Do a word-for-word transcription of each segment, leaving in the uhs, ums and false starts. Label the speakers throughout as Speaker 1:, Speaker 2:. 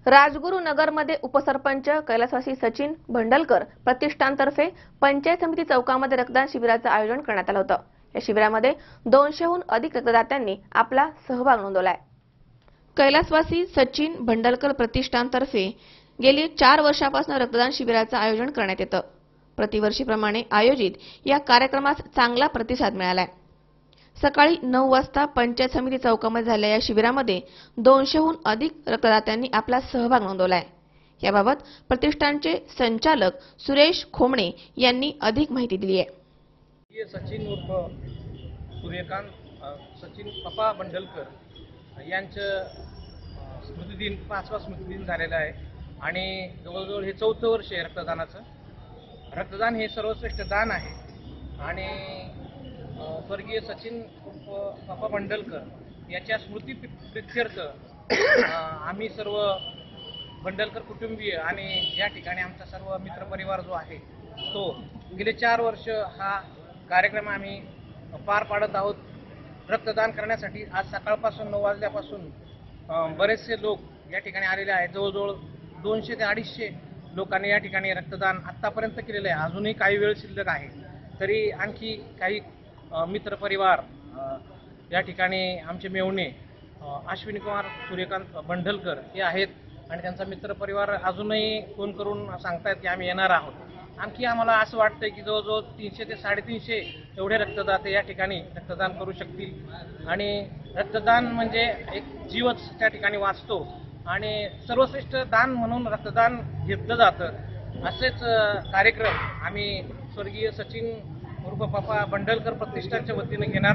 Speaker 1: राजगुरुनगरमध्ये उपसरपंच कैलासवासी सचिन भंडलकर प्रतिष्ठानतर्फे पंचायत समिती चौकामध्ये रक्तदान शिबिराचं आयोजन करण्यात आलं होतं। या शिबिरामध्ये दोनशेहून अधिक रक्तदात्यांनी आपला सहभाग नोंदवलाय। कैलासवासी सचिन भंडलकर प्रतिष्ठानतर्फे गेली चार वर्षापासून रक्तदान शिबिराचं आयोजन करण्यात येतं। प्रतिवर्षीप्रमाणे आयोजित या कार्यक्रमास चांगला प्रतिसाद मिळालाय। सकाळी नऊ वाजता पंचायत समिती चौकामध्ये झालेल्या या शिबिरामध्ये दोनशेहून अधिक रक्तदात्यांनी आपला सहभाग नोंदवलाय। याबाबत प्रतिष्ठानचे संचालक सुरेश खोमणे यांनी अधिक माहिती दिली आहे।
Speaker 2: सचिन उर्फ सूर्यकांत सचिन पप्पा भंडलकर यांचं स्मृतिदिन पाचवा स्मृतिदिन झालेला आहे आणि जवळजवळ हे चौथं वर्ष आहे रक्तदानाचं। रक्तदान हे सर्वश्रेष्ठ दान आहे आणि स्वर्गीय सचिन उर्फ पप्पा भंडलकर याच्या स्मृती प्रित्यर्थ आम्ही सर्व भंडलकर कुटुंबीय आणि या ठिकाणी आमचा सर्व मित्रपरिवार जो आहे तो गेले चार वर्ष हा कार्यक्रम आम्ही पार पाडत आहोत। रक्तदान करण्यासाठी आज सकाळपासून नऊ वाजल्यापासून बरेचसे लोक या ठिकाणी आलेले आहेत। जवळजवळ दोनशे ते अडीचशे लोकांनी या ठिकाणी रक्तदान आत्तापर्यंत केलेलं आहे। अजूनही काही वेळ शिल्लक आहे, तरी आणखी काही मित्रपरिवार या ठिकाणी आमचे मेवणे अश्विनी कुमार सूर्यकांत भंडलकर हे आहेत आणि त्यांचा मित्रपरिवार अजूनही फोन करून सांगतायत की आम्ही येणार आहोत। आणखी आम्हाला असं वाटतंय की जवळजवळ तीनशे ते साडेतीनशे एवढे रक्तदाते या ठिकाणी रक्तदान करू शकतील आणि रक्तदान म्हणजे एक जीवच त्या ठिकाणी वाचतो आणि सर्वश्रेष्ठ दान म्हणून रक्तदान घेतलं जातं। असेच कार्यक्रम आम्ही स्वर्गीय सचिन उर्फ पप्पा भंडलकर प्रतिष्ठानच्या वतीने घेणार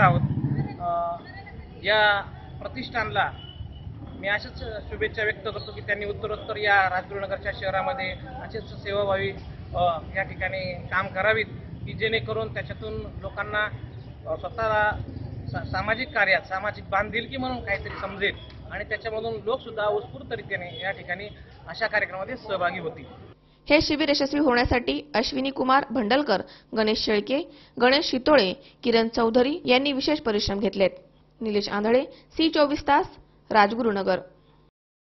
Speaker 2: आहोत। या प्रतिष्ठानला मी अशाच शुभेच्छा व्यक्त करतो की त्यांनी उत्तरोत्तर या राजगुरुनगरच्या शहरामध्ये असेच सेवाभावी या ठिकाणी काम करावीत की जेणेकरून त्याच्यातून लोकांना स्वतःला सा सामाजिक कार्यात सामाजिक बांधिलकी म्हणून काहीतरी समजेल आणि त्याच्यामधून लोकसुद्धा उत्स्फूर्तरित्याने या ठिकाणी अशा कार्यक्रमामध्ये सहभागी होतील।
Speaker 1: हे शिबिर यशस्वी होण्यासाठी अश्विनी कुमार भंडलकर, गणेश शेळके, गणेश शितोळे, किरण चौधरी यांनी विशेष परिश्रम घेतलेत। निलेश आंधळे, सी चोवीस तास, राजगुरुनगर।